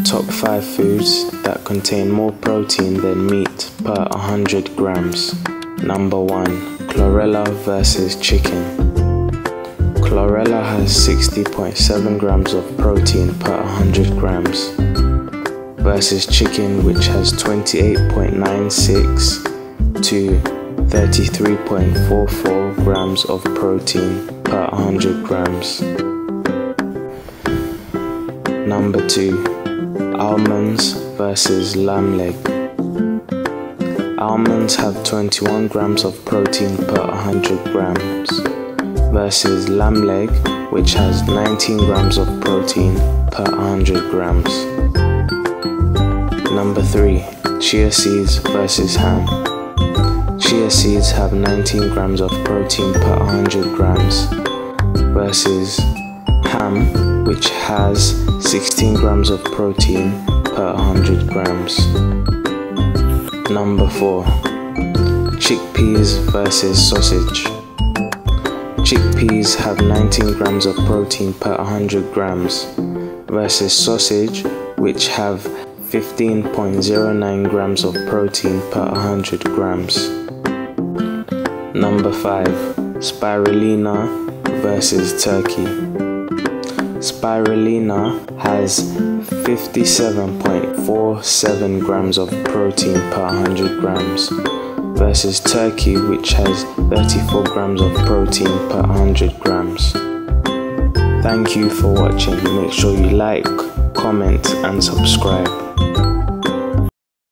Top 5 foods that contain more protein than meat per 100 grams. Number 1. Chlorella versus chicken. Chlorella has 60.7 grams of protein per 100 grams versus chicken, which has 28.96 to 33.44 grams of protein per 100 grams. Number 2. Almonds versus lamb leg. Almonds have 21 grams of protein per 100 grams versus lamb leg, which has 19 grams of protein per 100 grams. Number 3. Chia seeds versus ham. Chia seeds have 19 grams of protein per 100 grams versus ham, which has 16 grams of protein per 100 grams. Number 4. Chickpeas versus sausage. Chickpeas have 19 grams of protein per 100 grams versus sausage, which have 15.09 grams of protein per 100 grams. Number 5. Spirulina versus turkey. Spirulina has 57.47 grams of protein per 100 grams versus turkey, which has 34 grams of protein per 100 grams. Thank you for watching. Make sure you like, comment and subscribe.